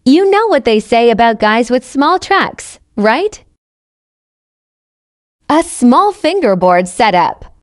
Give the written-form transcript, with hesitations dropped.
You know what they say about guys with small trucks, right? A small fingerboard setup.